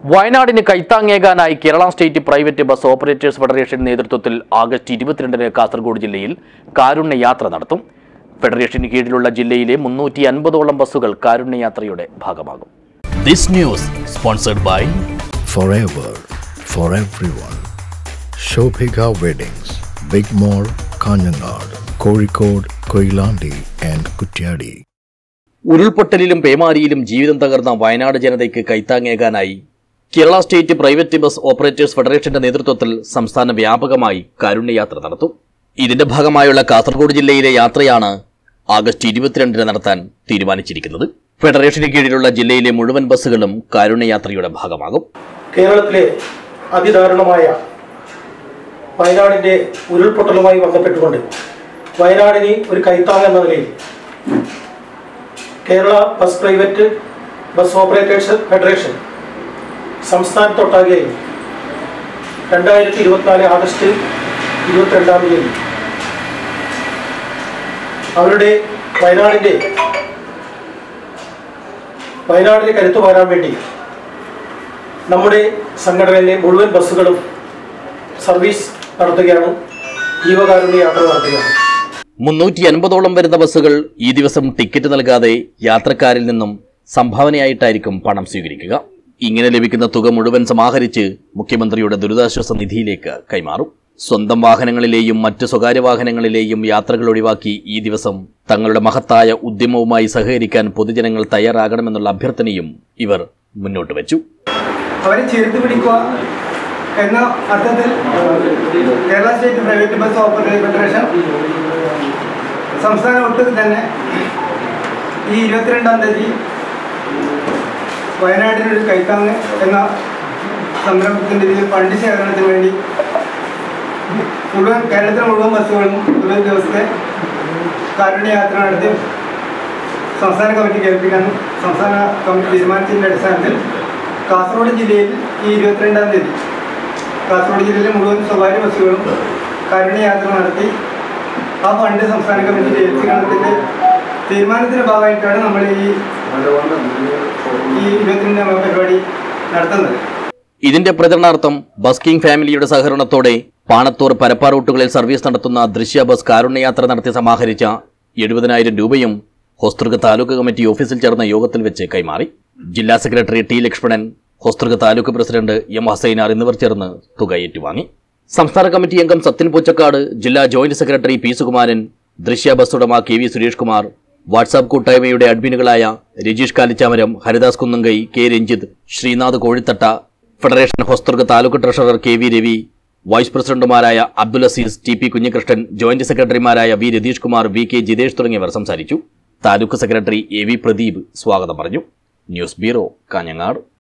വയനാടിന് കൈത്താങ്ങേകാനായി Kerala state private bus operators federation നേതൃത്വത്തിൽ ആഗസ്റ്റ് 22-ന് കാസർഗോഡ് ജില്ലയിൽ കാരുണ്യയാത്ര നടത്തും. ഫെഡറേഷന് കീഴിലുള്ള ജില്ലയിലെ 350ഓളം ബസ്സുകൾ കാരുണ്യയാത്രയുടെ ഭാഗമാകും. This news sponsored by Forever for everyone. Shobhika Weddings, Big Mall, Kanyanad, Kozhikode, Koilandi and Kutyadi. ഉരുൾപൊട്ടലിലും പേമാരിയിലും ജീവിതം തകർന്ന വയനാട് ജനതയ്ക്ക് കൈത്താങ്ങേകാനായി Kerala state private bus operators ഫെഡറേഷന്റെ നേതൃത്വത്തിൽ സംസ്ഥാന വ്യാപകമായി കാരുണ്യയാത്ര നടത്തും. ഇതിന്റെ ഭാഗമായുള്ള കാസർഗോഡ് ജില്ലയിലെ യാത്രയാണ് ആഗസ്റ്റ് 22-ന് നടത്താൻ തീരുമാനിച്ചിരിക്കുന്നത്. ഫെഡറേഷന് കീഴിലുള്ള ജില്ലയിലെ മുഴുവൻ ബസ്സുകളും കാരുണ്യയാത്രയുടെ ഭാഗമാകും. കേരളത്തിലെ അതിദാരുണമായ വയനാടിന്റെ ഉരുൾപൊട്ടലുമായി ബന്ധപ്പെട്ടുകൊണ്ട് വയനാടിന് ഒരു കൈത്താങ് എന്ന നിലയിൽ Kerala bus private bus operators federation സംസ്ഥാനത്തൊട്ടാകെ 2024 ആഗസ്റ്റ് 22-ാം തീയതി അവരുടെ വയനാടിനെ കരുത്തു പകരാൻ വേണ്ടി നമ്മുടെ സംഘടനയിലെ മുഴുവൻ ബസ്സുകളും സർവീസ് നടത്തുകയാണ്, ജീവകാരുണ്യ യാത്ര നടത്തുകയാണ്. 350ഓളം വരുന്ന ബസ്സുകൾ ഈ ദിവസം ടിക്കറ്റ് നൽകാതെ യാത്രക്കാരിൽ നിന്നും സംഭാവനയായിട്ടായിരിക്കും പണം സ്വീകരിക്കുക. ഇങ്ങനെ ലഭിക്കുന്ന തുക മുഴുവൻ സമാഹരിച്ച് മുഖ്യമന്ത്രിയുടെ ദുരിതാശ്വാസ നിധിയിലേക്ക് കൈമാറും. സ്വന്തം വാഹനങ്ങളിലെയും മറ്റ് സ്വകാര്യ വാഹനങ്ങളിലെയും യാത്രകൾ ഒഴിവാക്കി ഈ ദിവസം തങ്ങളുടെ മഹത്തായ ഉദ്യമവുമായി സഹകരിക്കാൻ പൊതുജനങ്ങൾ തയ്യാറാകണമെന്നുള്ള അഭ്യർത്ഥനയും ഇവർ മുന്നോട്ട് വെച്ചു. അവരെ ചേർത്ത് പിടിക്കുക എന്ന അർത്ഥത്തിൽ Kerala state private bus operators federation സംസ്ഥാന ഒട്ടുക്ക് തന്നെ ഈ 22-ാം തീയതി വയനാട്ടിനൊരു കൈത്താങ് എന്ന സംരംഭത്തിൻ്റെ ഇതിൽ ഫണ്ട് ശേഖരണത്തിന് വേണ്ടി കേരളത്തിലെ മുഴുവൻ ബസ്സുകളും ഒരു ദിവസത്തെ കാരുണ്യയാത്ര നടത്തി സംസ്ഥാന കമ്മിറ്റിക്ക് ഏൽപ്പിക്കാൻ സംസ്ഥാന കമ്മിറ്റി തീരുമാനിച്ചതിൻ്റെ അടിസ്ഥാനത്തിൽ കാസർഗോഡ് ജില്ലയിൽ ഈ 22-ാം തീയതി കാസർഗോഡ് ജില്ലയിലെ മുഴുവൻ സ്വകാര്യ ബസ്സുകളും കാരുണ്യയാത്ര നടത്തി ആ ഫണ്ട് സംസ്ഥാന കമ്മിറ്റിക്ക് ഏൽപ്പിക്കുന്നതിൻ്റെ തീരുമാനത്തിൻ്റെ ഭാഗമായിട്ടാണ് നമ്മൾ ഈ 22-ാം പരിപാടി നടത്തുന്നത്. ഇതിന്റെ പ്രചരണാർത്ഥം ബസ് കിങ് ഫാമിലിയുടെ സഹകരണത്തോടെ പാണത്തൂർ പരപ്പ റൂട്ടുകളിൽ സർവീസ് നടത്തുന്ന ദൃശ്യ ബസ് കാരുണ്യയാത്ര നടത്തി സമാഹരിച്ച 70,000 രൂപയും ഹോസ്ദുർഗ് താലൂക്ക് കമ്മിറ്റി ഓഫീസിൽ ചേർന്ന യോഗത്തിൽ വെച്ച് കൈമാറി. ജില്ലാ secretary T Lakshmanan, Hosdurg taluk president M Hasainar എന്നിവർ ചേർന്ന് തുക ഏറ്റുവാങ്ങി. സംസ്ഥാന കമ്മിറ്റി അംഗം സത്യൻ പൂച്ചക്കാട്, ജില്ലാ joint secretary P Sukumaran, Drishya bus ഉടമ K V Suresh Kumar, WhatsApp കൂട്ടായ്മയുടെ അഡ്മിനുകളായ Rajeesh Kalichamaram, Haridas Kunnankai, K Ranjith, Sreenath Kozhithatta, federation Hosdurg taluk treasurer K V Ravi, vice പ്രസിഡന്റുമാരായ Abdul Azeez, T P Kunhikrishnan, joint സെക്രട്ടറിമാരായ V Ratheesh Kumar, V K Jithesh തുടങ്ങിയവർ സംസാരിച്ചു. Taluk secretary A V Pradeep സ്വാഗതം പറഞ്ഞു. News bureau, Kanhangad.